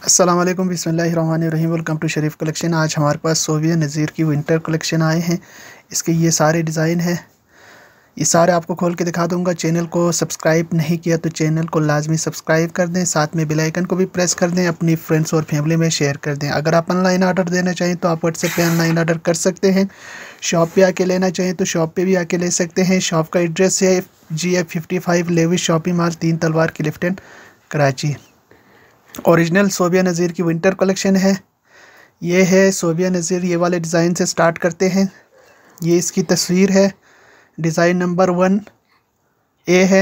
अस्सलाम वालेकुम बिस्मिल्लाहिर्रहमानिर्रहीम। Welcome to Sharif collection. आज हमारे पास सोविया नज़ीर की विंटर कलेक्शन आए हैं। इसके ये सारे डिज़ाइन हैं, ये सारे आपको खोल के दिखा दूंगा। चैनल को सब्सक्राइब नहीं किया तो चैनल को लाजमी सब्सक्राइब कर दें, साथ में बेल आइकन को भी प्रेस कर दें, अपनी फ्रेंड्स और फैमिली में शेयर कर दें। अगर आप ऑनलाइन ऑर्डर देना चाहें तो आप व्हाट्सएप पे ऑनलाइन ऑर्डर कर सकते हैं। शॉप पे आके लेना चाहें तो शॉप पे भी आके ले सकते हैं। शॉप का एड्रेस है GF55 Levi's shopping mall, 3 Talwar Clifton, Karachi. Original Sobia Nazir की विंटर कलेक्शन है। ये है सोविया नज़ीर। ये वाले डिज़ाइन से स्टार्ट करते हैं। ये इसकी तस्वीर है। डिज़ाइन नंबर 1A है।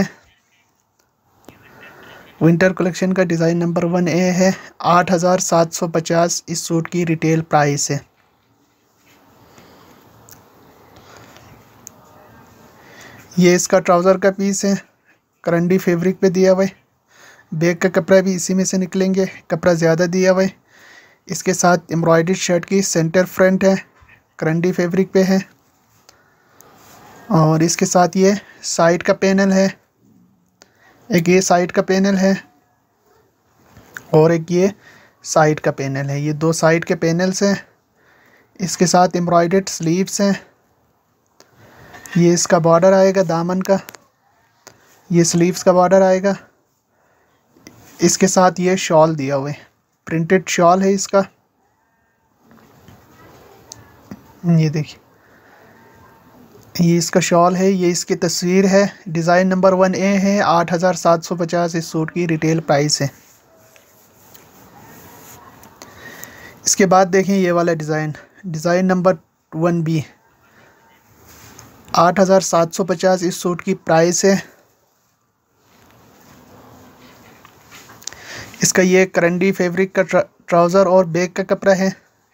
विंटर कलेक्शन का डिज़ाइन नंबर 1A है। 8750 इस सूट की रिटेल प्राइस है। ये इसका ट्राउज़र का पीस है, करंडी फैब्रिक पे दिया हुआ है। बैग का कपड़ा भी इसी में से निकलेंगे, कपड़ा ज़्यादा दिया हुआ है। इसके साथ एम्ब्रॉयडर्ड शर्ट की सेंटर फ्रंट है, करंडी फैब्रिक पे है। और इसके साथ ये साइड का पैनल है, एक ये साइड का पैनल है और एक ये साइड का पैनल है। ये दो साइड के पैनल्स हैं। इसके साथ एम्ब्रॉयडर्ड स्लीव्स हैं। ये इसका बॉर्डर आएगा दामन का, ये स्लीव्स का बॉर्डर आएगा। इसके साथ ये शॉल दिया हुआ है, प्रिंटेड शॉल है इसका। ये देखिए, ये इसका शॉल है। ये इसकी तस्वीर है। डिज़ाइन नंबर 1A है। 8750 इस सूट की रिटेल प्राइस है। इसके बाद देखें ये वाला डिज़ाइन, डिज़ाइन नंबर 1B। 8750 इस सूट की प्राइस है। इसका ये करंडी फैब्रिक का ट्राउज़र और बैग का कपड़ा है।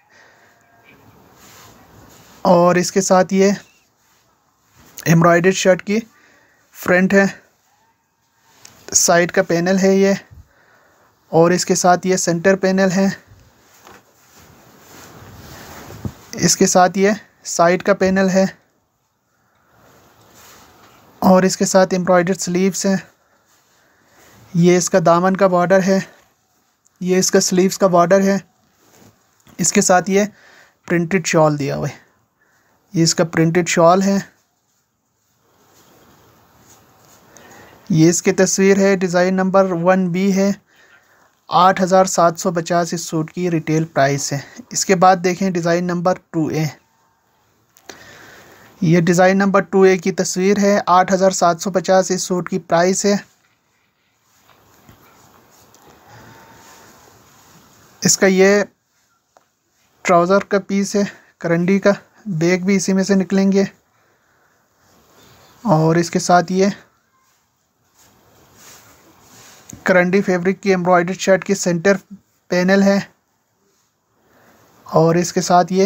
और इसके साथ ये एम्ब्रॉयडर्ड शर्ट की फ्रंट है, साइड का पैनल है ये। और इसके साथ ये सेंटर पैनल है। इसके साथ ये साइड का पैनल है। और इसके साथ एम्ब्रॉयडर्ड स्लीव्स हैं। ये इसका दामन का बॉर्डर है, ये इसका स्लीव्स का बॉर्डर है। इसके साथ ये प्रिंटेड शॉल दिया हुआ है, ये इसका प्रिंटेड शॉल है। ये इसकी तस्वीर है। डिज़ाइन नंबर 1B है। 8750 इस सूट की रिटेल प्राइस है। इसके बाद देखें डिज़ाइन नंबर 2A। ये डिज़ाइन नंबर 2A की तस्वीर है। 8750 इस सूट की प्राइस है। इसका ये ट्राउज़र का पीस है, करंडी का। बैग भी इसी में से निकलेंगे। और इसके साथ ये करंडी फैब्रिक की एम्ब्रॉयडर्ड शर्ट की सेंटर पैनल है। और इसके साथ ये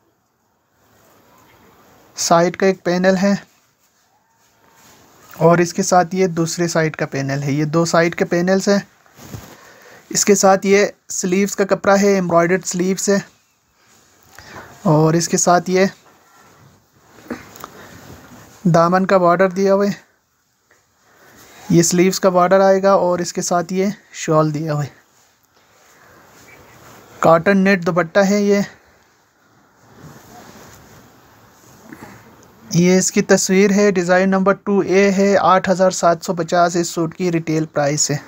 साइड का एक पैनल है। और इसके साथ ये दूसरे साइड का पैनल है। ये दो साइड के पैनल्स हैं। इसके साथ ये स्लीव्स का कपड़ा है, एम्ब्रॉयडर्ड स्लीव्स है। और इसके साथ ये दामन का बॉर्डर दिया हुआ है, ये स्लीव्स का बॉर्डर आएगा। और इसके साथ ये शॉल दिया हुआ है। कॉटन नेट दुपट्टा है ये इसकी तस्वीर है। डिज़ाइन नंबर 2A है। 8750 इस सूट की रिटेल प्राइस है।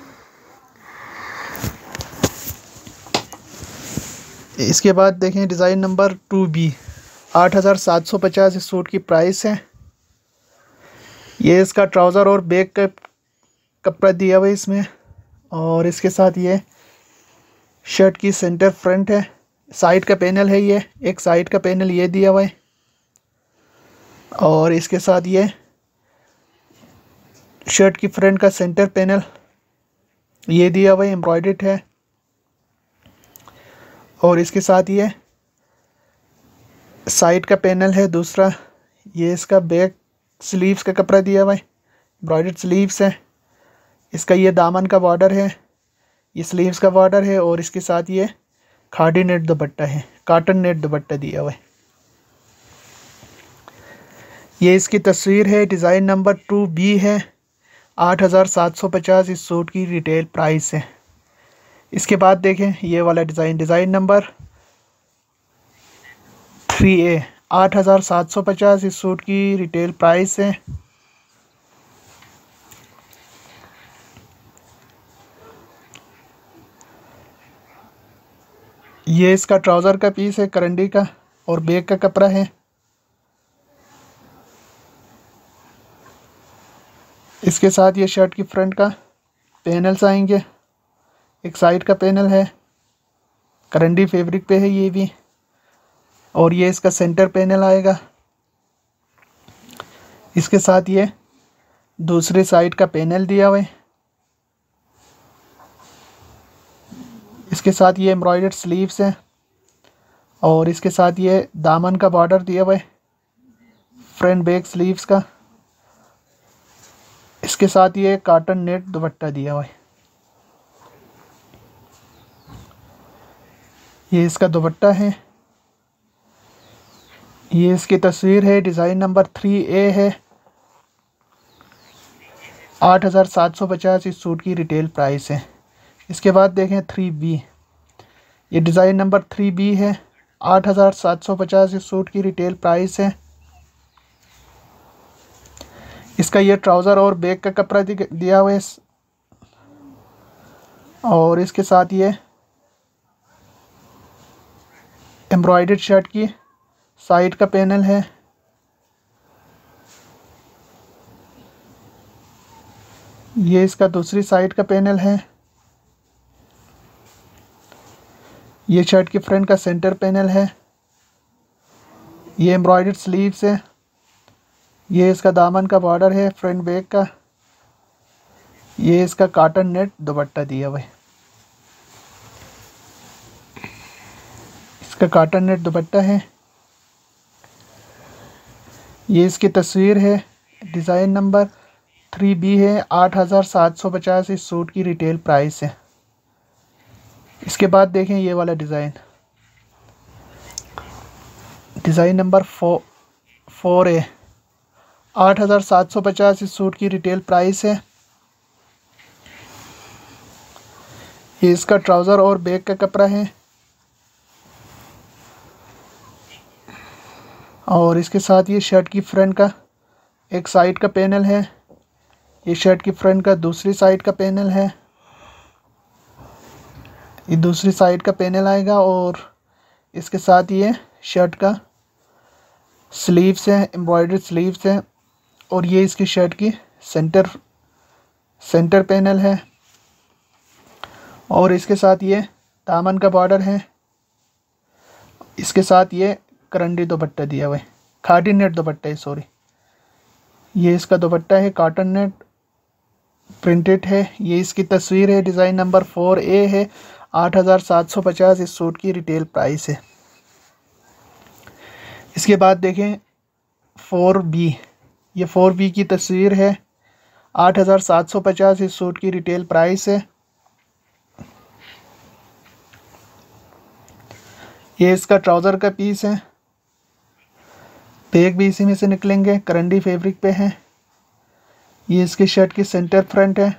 इसके बाद देखें डिज़ाइन नंबर 2B। 8750 इस सूट की प्राइस है। ये इसका ट्राउज़र और बैग का कपड़ा दिया हुआ है इसमें। और इसके साथ ये शर्ट की सेंटर फ्रंट है, साइड का पैनल है। ये एक साइड का पैनल ये दिया हुआ है। और इसके साथ ये शर्ट की फ्रंट का सेंटर पैनल ये दिया हुआ है, एम्ब्रॉयडर्ड है। और इसके साथ ये साइड का पैनल है दूसरा। ये इसका बैक स्लीव्स का कपड़ा दिया हुआ है, एम्ब्रॉयडर्ड स्लीव्स है। इसका ये दामन का बॉर्डर है, ये स्लीव्स का बॉर्डर है। और इसके साथ ये खादी नेट दुपट्टा है, कॉटन नेट दुपट्टा दिया हुआ है। ये इसकी तस्वीर है। डिज़ाइन नंबर 2B है। 8750 इस सूट की रिटेल प्राइस है। इसके बाद देखें ये वाला डिज़ाइन नंबर 3A 8,750 इस सूट की रिटेल प्राइस है। ये इसका ट्राउज़र का पीस है करंडी का और बैक का कपड़ा है। इसके साथ ये शर्ट की फ्रंट का पैनल्स आएंगे, एक साइड का पैनल है, करंडी फैब्रिक पे है ये भी, और ये इसका सेंटर पैनल आएगा। इसके साथ ये दूसरे साइड का पैनल दिया हुआ है। इसके साथ ये एम्ब्रॉयडर्ड स्लीव्स हैं और इसके साथ ये दामन का बॉर्डर दिया हुआ है फ्रंट बैक स्लीव्स का। इसके साथ ये कॉटन नेट दुपट्टा दिया हुआ है। ये इसका दुपट्टा है। ये इसकी तस्वीर है। डिज़ाइन नंबर 3A है। 8,750 इस सूट की रिटेल प्राइस है। इसके बाद देखें 3B। ये डिज़ाइन नंबर 3B है। 8,750 इस सूट की रिटेल प्राइस है। इसका ये ट्राउज़र और बैक का कपड़ा दिया हुआ है और इसके साथ ये एम्ब्रॉयडर्ड शर्ट की साइड का पैनल है। ये इसका दूसरी साइड का पैनल है। ये शर्ट की फ्रंट का सेंटर पैनल है। ये एम्ब्रॉयडर्ड स्लीव्स है। ये इसका दामन का बॉर्डर है फ्रंट बैक का। ये इसका कॉटन नेट दुपट्टा दिया हुआ है। इसका कॉटन नेट दुपट्टा है। ये इसकी तस्वीर है। डिज़ाइन नंबर 3B है। 8,750 इस सूट की रिटेल प्राइस है। इसके बाद देखें ये वाला डिज़ाइन नंबर 4A 8,750 इस सूट की रिटेल प्राइस है। ये इसका ट्राउज़र और बैक का कपड़ा है और इसके साथ ये शर्ट की फ्रंट का एक साइड का पैनल है। ये शर्ट की फ्रंट का दूसरी साइड का पैनल है। ये दूसरी साइड का पैनल आएगा और इसके साथ ये शर्ट का स्लीव्स हैं, एम्ब्रॉयडर्ड स्लीव्स हैं और ये इसकी शर्ट की सेंटर पैनल है और इसके साथ ये दामन का बॉर्डर है। इसके साथ ये करंडी दुपट्टा दिया हुआ है, खादी नेट दुपट्टा है, सॉरी। ये इसका दुपट्टा है, कॉटन नेट प्रिंटेड है। ये इसकी तस्वीर है। डिज़ाइन नंबर 4A है। 8,750 इस सूट की रिटेल प्राइस है। इसके बाद देखें 4B। ये 4B की तस्वीर है। 8,750 इस सूट की रिटेल प्राइस है। ये इसका ट्राउज़र का पीस है। बैक भी इसी में से निकलेंगे, करंडी फैब्रिक पे है। ये इसकी शर्ट की सेंटर फ्रंट है।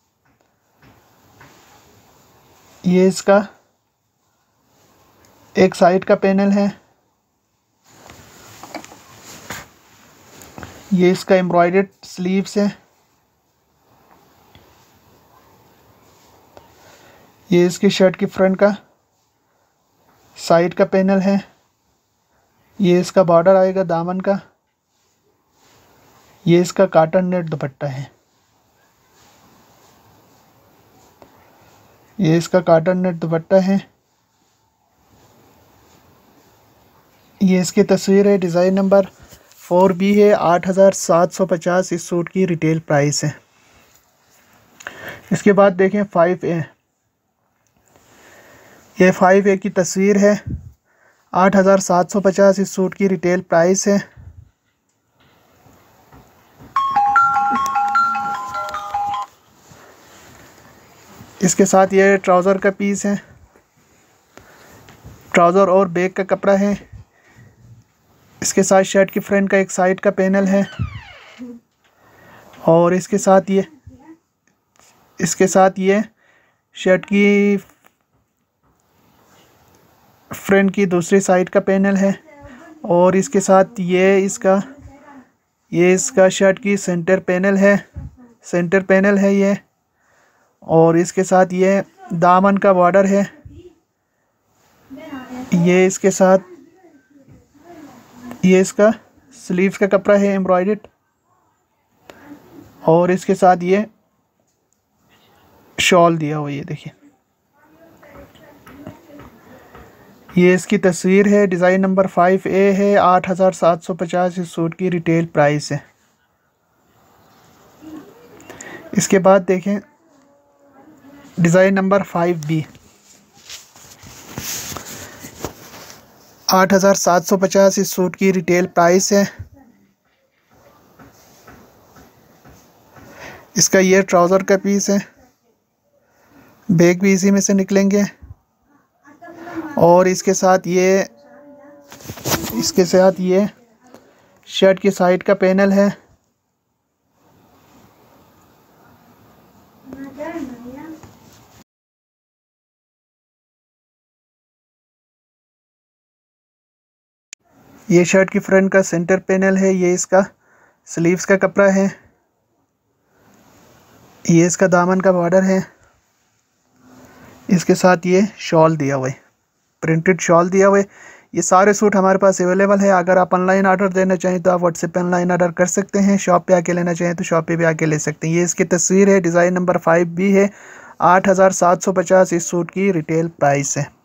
ये इसका एक साइड का पैनल है। ये इसका एम्ब्रॉयडर्ड स्लीव्स है। ये इसकी शर्ट की फ्रंट का साइड का पैनल है। ये इसका बॉर्डर आएगा दामन का। ये इसका कॉटन नेट दुपट्टा है। ये इसका कॉटन नेट दुपट्टा है। ये इसकी तस्वीर है। डिज़ाइन नंबर 4B है। 8,750 इस सूट की रिटेल प्राइस है। इसके बाद देखें 5A। ये 5A की तस्वीर है। 8,750 इस सूट की रिटेल प्राइस है। इसके साथ ये ट्राउज़र का पीस है। ट्राउज़र और बैक का कपड़ा है। इसके साथ शर्ट की फ्रंट का एक साइड का पैनल है और इसके साथ ये शर्ट की फ्रंट की दूसरी साइड का पैनल है और इसके साथ ये इसका शर्ट की सेंटर पैनल है ये। और इसके साथ ये दामन का बॉर्डर है, ये इसके साथ ये इसका स्लीव्स का कपड़ा है एम्ब्रॉयडर्ड। और इसके साथ ये शॉल दिया हुआ, ये देखिए, ये इसकी तस्वीर है। डिज़ाइन नंबर 5A है। 8750 इस सूट की रिटेल प्राइस है। इसके बाद देखें डिज़ाइन नंबर 5B, 8750 इस सूट की रिटेल प्राइस है। इसका ये ट्राउज़र का पीस है, बैग भी इसी में से निकलेंगे। और इसके साथ ये शर्ट की साइड का पैनल है। ये शर्ट की फ्रंट का सेंटर पैनल है, ये इसका स्लीव्स का कपड़ा है, ये इसका दामन का बॉर्डर है। इसके साथ ये शॉल दिया हुआ है, प्रिंटेड शॉल दिया हुआ है। ये सारे सूट हमारे पास अवेलेबल है। अगर आप ऑनलाइन ऑर्डर देना चाहें तो आप व्हाट्सएप पे ऑनलाइन ऑर्डर कर सकते हैं। शॉप पे आके लेना चाहें तो शॉप पे भी आके ले सकते हैं। ये इसकी तस्वीर है। डिज़ाइन नंबर 5B है। 8750 इस सूट की रिटेल प्राइस है।